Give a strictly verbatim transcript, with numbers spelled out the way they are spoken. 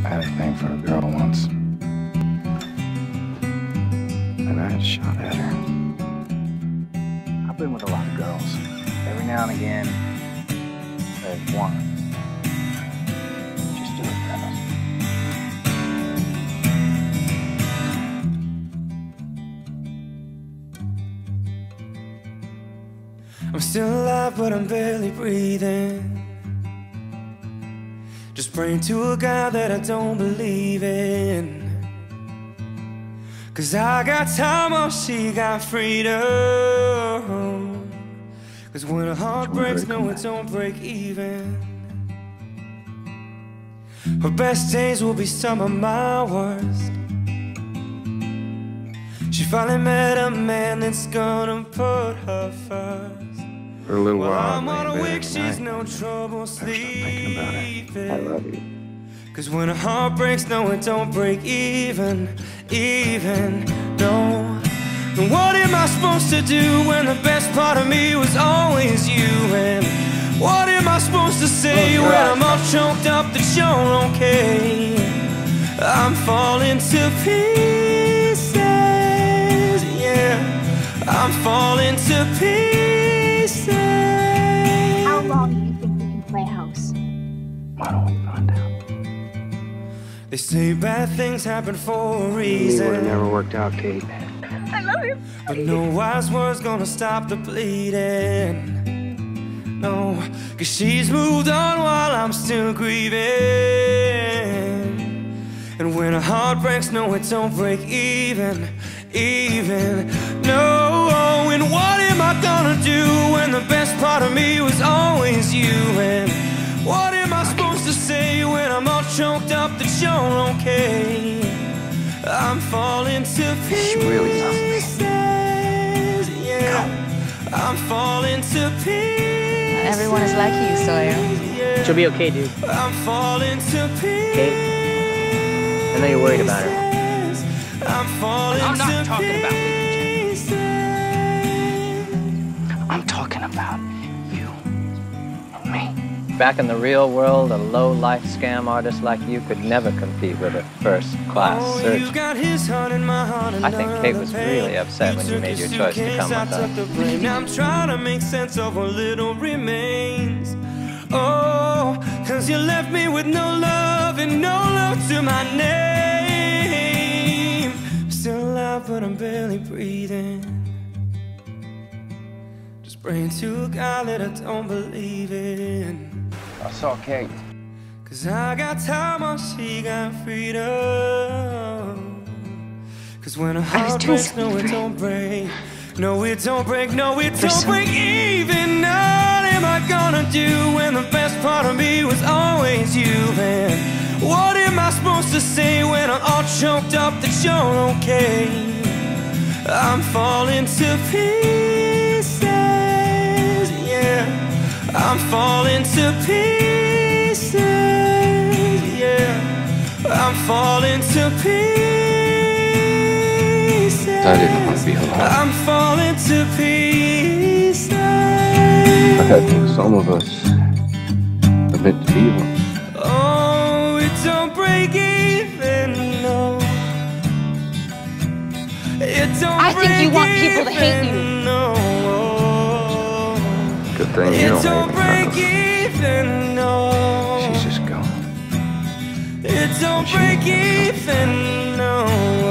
had a thing for a girl once. And I had shot at her. I've been with a lot of girls. Every now and again, there's one. Just do it, fellas. I'm still alive, but I'm barely breathing. Just praying to a God that I don't believe in. Cause I got time while she got freedom. Cause when a heart breaks, no, it don't break even. Her best days will be some of my worst. She finally met a man that's gonna put her first. For a little Well, while, I'm on a laying week, bed she's at no night, trouble I start thinking about sleeping. it. I love you. Cause when a heart breaks, no, it don't break even, even, no. And what am I supposed to do when the best part of me was always you? And what am I supposed to say when I'm all choked up that you're okay? I'm falling to pieces, yeah. I'm falling to pieces. How long do you think we can play house? Why don't we find out? They say bad things happen for a Me reason. would have never worked out, Kate. I love you. But no wise words gonna stop the bleeding. No, cause she's moved on while I'm still grieving. And when a heart breaks, no, it don't break even, even, no. And what am I gonna do when the best part of me was always you? And what am I supposed to say when I'm all choked up that you're okay? I'm falling to pieces, She really loves me. yeah. I'm falling to pieces. Not everyone is like you, Sawyer. Yeah. She'll be okay, dude. I'm falling to pieces. Kate, I know you're worried about her. I'm falling I'm not to talking about pieces. I'm talking about you and me. Back in the real world, a low-life scam artist like you could never compete with a first-class Oh, you surgeon. got his heart in my heart and I think none Kate of was the pain. really upset when you took made your your choice to suitcase, come I with took us. the blame. Now I'm trying to make sense of what little remains. Oh, cause you left me with no love and no love to my name. Still alive, but I'm barely breathing. Just praying to a God that I don't believe in. I saw Kate. Cause I got time while she got freedom. Cause when a heart breaks, no, it don't break. No, it don't break, no, it don't break even. What am I gonna do when the best part of me was always you? And what am I supposed to say when I'm all choked up that you're okay? I'm falling to pieces, yeah. I'm falling to pieces, yeah. I'm falling to pieces. I didn't want to be alone. I'm falling to pieces. I think some of us are meant to be alone. Oh, it don't break even, no. It don't I think break you want people to hate you. even, no. Good thing you It don't don't hate break me. even, no. She's just gone. It don't She break ain't gonna come. even, no.